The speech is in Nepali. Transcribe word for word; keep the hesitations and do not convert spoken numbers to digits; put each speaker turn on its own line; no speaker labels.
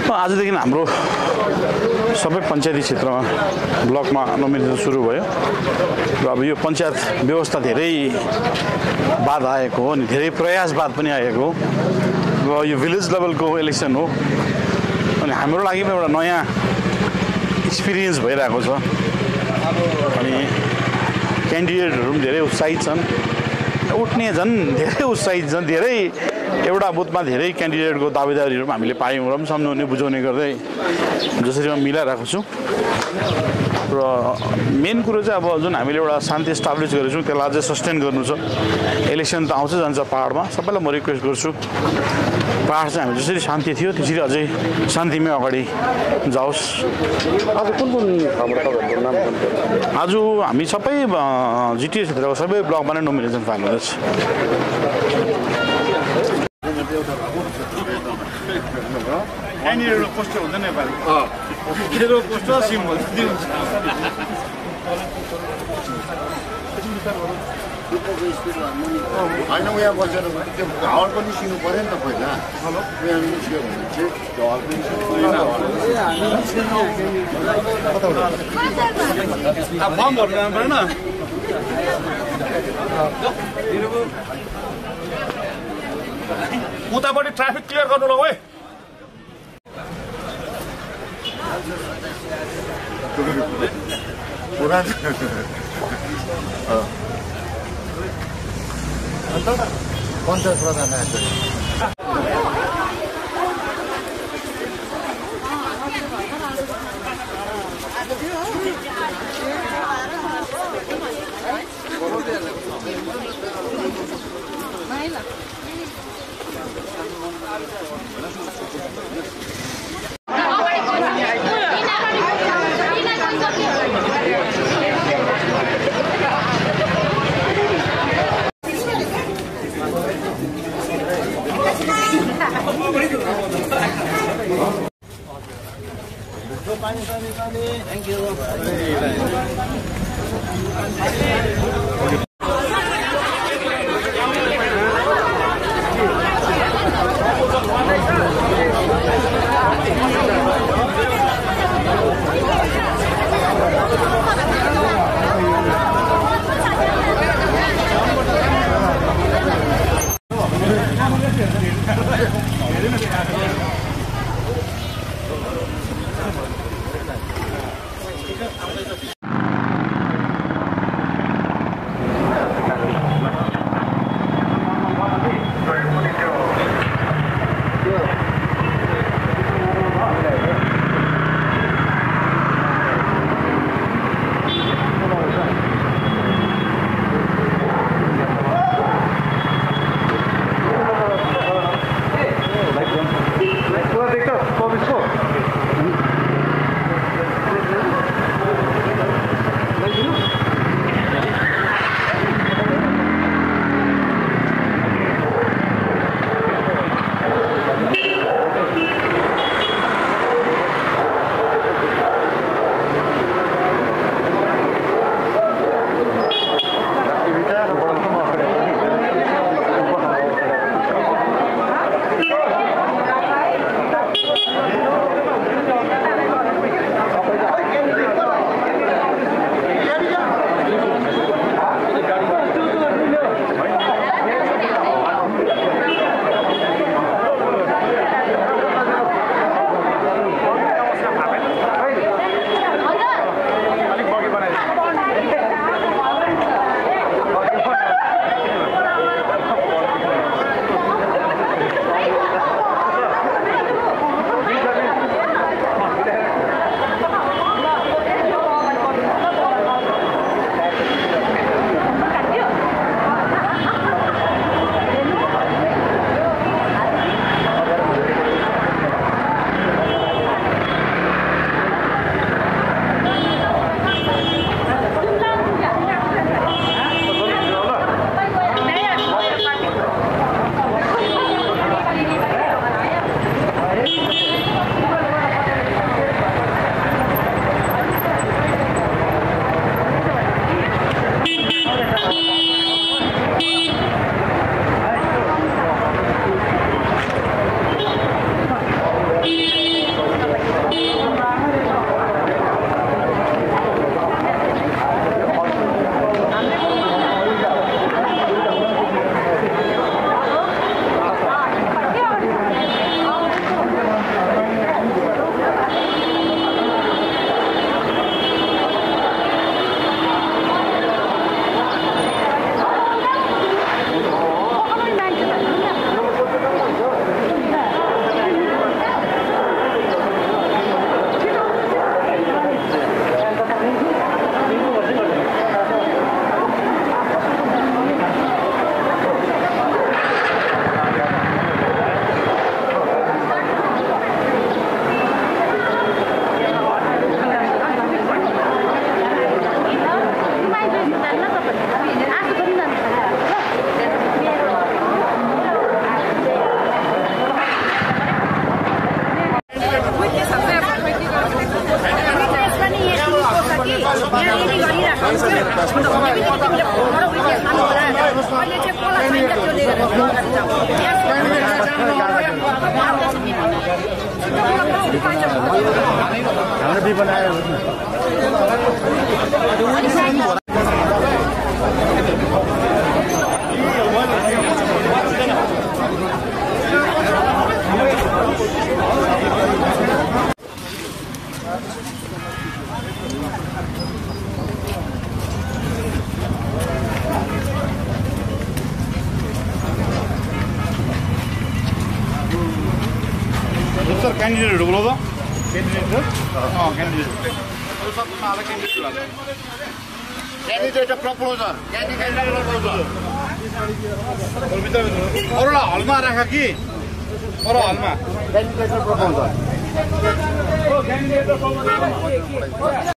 आजदेखि हाम्रो सबै पञ्चायती क्षेत्रमा ब्लकमा नोमिनेसन सुरु भयो र अब यो पञ्चायत व्यवस्था धेरै बाद आएको हो अनि धेरै प्रयास बाद पनि आएको हो र यो भिलेज लेभलको इलेक्सन हो अनि हाम्रो लागि पनि एउटा नयाँ एक्सपिरियन्स भइरहेको छ अनि क्यान्डिडेटहरू पनि धेरै उत्साहित छन् उठ्ने झन् धेरै उत्साहित छन् धेरै एउटा बुथमा धेरै क्यान्डिडेटको दावेदारीहरू पनि हामीले पायौँ र पनि सम्झाउने बुझाउने गर्दै जसरी म मिलाइरहेको छु र मेन कुरो चाहिँ अब जुन हामीले एउटा शान्ति इस्टाब्लिस गरेको छौँ त्यसलाई अझै सस्टेन गर्नु छ इलेक्सन त आउँछ जान्छ पाहाडमा सबैलाई म रिक्वेस्ट गर्छु पाहाड चाहिँ हामी जसरी शान्ति थियो त्यसरी अझै शान्तिमै अगाडि जाओस्।
आज कुन कुन
आज हामी सबै जिटिए क्षेत्रको सबै ब्लकमा नै नोमिनेसन फाइल हुँदैछ। क्यान्डिडेटको पोस्टर हुन्छ नेपाली मेरो पोस्टर सिम्बल
होइन उहाँ बसेर त्यो हावर पनि सिक्नु पऱ्यो नि त पहिला उहाँ निस्क्यो भने चाहिँ ढल
पनि फर्म भर्नु जानु परेन उतापट्टि ट्राफिक क्लियर गर्नु ल है
पञ्चायत प्रधान
Thank you.
हाम्रो भी बनायो
सर कैंडिडेट बोलो तो कैंडिडेट हाँ candidate
candidate proposer candidate proposer
अरू हलमा राख कि अरू हलमा
क्यान्डिडेट प्रपोजर